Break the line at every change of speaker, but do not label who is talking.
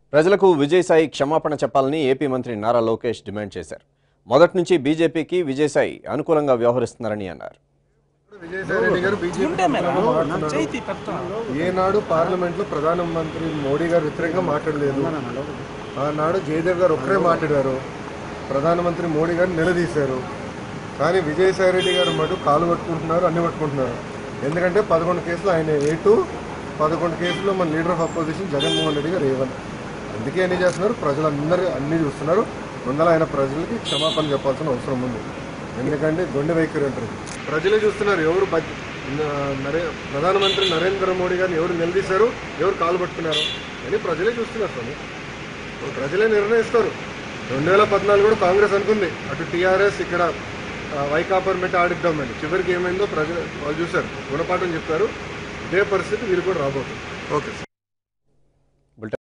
ప్రజలకు విజయసాయి క్షమాపణ చెప్పాలని ఏపీ మంత్రి నారా లోకేష్ డిమాండ్ చేశారు. మొదటి నుంచి బీజేపీకి విజయసాయి అనుకూలంగా వ్యవహరిస్తున్నారని అన్నారు.
విజయసాయి రెడ్డి గారు బీజేపీ ఏనాడు పార్లమెంట్లో ప్రధానమంత్రి మోడీ గారు వ్యతిరేకంగా మాట్లాడలేదు. ఆనాడు జయదేవ్ గారు ఒక్కరే మాట్లాడారు. ప్రధానమంత్రి మోడీ గారు నిలదీశారు. కానీ విజయసాయి రెడ్డి గారు మటు కాలు పట్టుకుంటున్నారు, అన్ని పట్టుకుంటున్నారు. ఎందుకంటే 11 కేసులు ఆయన A2, 11 కేసుల్లో మన leader of opposition Jaganmohan Reddy గారు A1. అందుకే అన్ని చేస్తున్నారు. ప్రజలందరూ అన్నీ చూస్తున్నారు. ముందర ఆయన ప్రజలకి క్షమాపణ చెప్పాల్సిన అవసరం ఉంది. ఎందుకంటే గొండె వైఖరి ఉంటుంది. ప్రజలే చూస్తున్నారు ఎవరు ప్రధానమంత్రి నరేంద్ర మోడీ గారిని ఎవరు నిలదీశారు, ఎవరు కాలు పట్టుకున్నారు అని ప్రజలే చూస్తున్నారు. స్వామి ప్రజలే నిర్ణయిస్తారు. 2014 కూడా కాంగ్రెస్ అనుకుంది అటు టీఆర్ఎస్ ఇక్కడ వైకాపర్ మెట్టి ఆడిద్దామని. చివరికి ఏమైందో వాళ్ళు చూశారు, గుణపాఠం చెప్పారు. ఇదే పరిస్థితి వీళ్ళు కూడా రాబోతుంది. ఓకే.